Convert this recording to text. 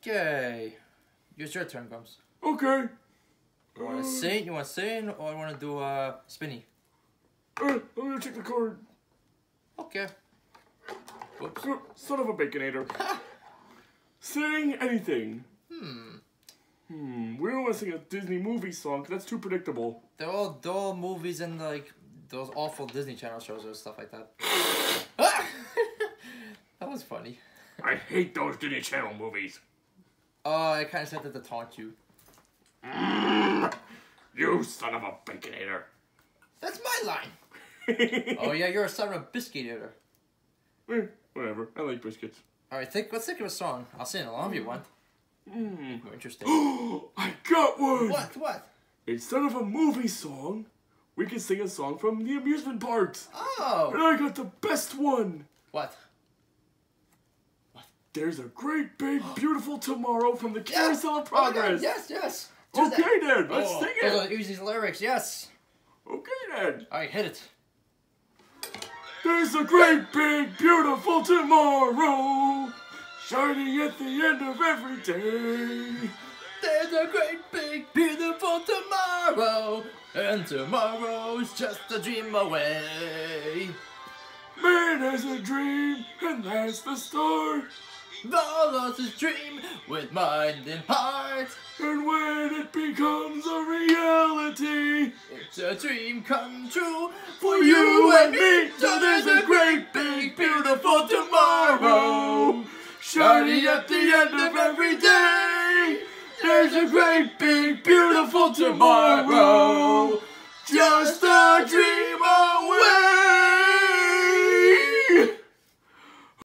Okay. It's your turn, Grumps. Okay. You want to sing? You want to sing, or you want to do spinny? I'm gonna check the card. Okay. Whoops. Son of a baconator. Sing anything. We don't want to sing a Disney movie song, 'cause that's too predictable. They're all dull movies and like those awful Disney Channel shows or stuff like that. That was funny. I hate those Disney Channel movies. Oh, I kind of said that to taunt you. You son of a baconator. That's my line. Oh yeah, you're a son of a biscuit eater. Whatever. I like biscuits. All right, let's think of a song. I'll sing along if you want. More interesting. I got one. What? Instead of a movie song, we can sing a song from the amusement parks. Oh. And I got the best one. What? There's a great, big, beautiful tomorrow from the Carousel of Progress. Oh, yes. Okay, then. Let's sing it. Those are easy lyrics, yes. Okay, then. All right, hit it. There's a great, big, beautiful tomorrow shining at the end of every day. There's a great, big, beautiful tomorrow, and tomorrow's just a dream away. Man has a dream, and that's the start. Follows his dream with mind and heart. And when it becomes a reality, it's a dream come true for you and me. So there's a great, big, beautiful tomorrow shining at the end of every day. There's a great, big, beautiful tomorrow, just a dream away.